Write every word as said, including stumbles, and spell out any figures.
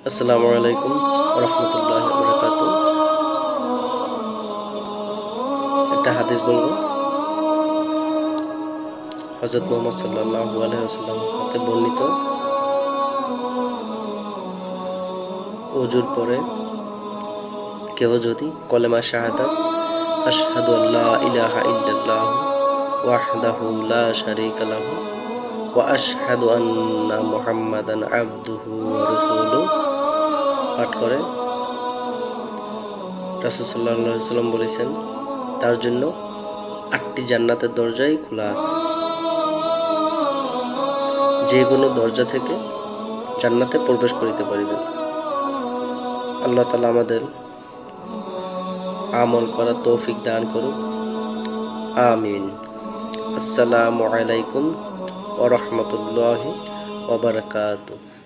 আসসালামু আলাইকুম ওয়া রাহমাতুল্লাহি ওয়া বারাকাতুহু। একটা হাদিস বলবো। হযরত মুহাম্মদ সাল্লাল্লাহু আলাইহি ওয়াসাল্লাম হতে বর্ণিত, ওযুর পরে কেউ যদি কলেমা শাহাদাত আশহাদু আল্লা ইলাহা ইল্লাল্লাহ ওয়াহদাহু লা শারীকা লাহু ওয়া আশহাদু আন্না মুহাম্মাদান আবদুহু ওয়া রাসূলুহু পাঠ করে, রাসূল সাল্লাল্লাহু আলাইহি ওয়াসাল্লাম বলেছেন, তার জন্য আটটি জান্নাতের দরজাই খোলা আছে। যে কোনো দরজা থেকে জান্নাতে প্রবেশ করিতে পারিবে। আল্লাহ তাআলা আমাদের আমল করার তৌফিক দান করুন, আমিন। আসসালামু আলাইকুম ওয়া রাহমাতুল্লাহি ওয়া বারাকাতুহু।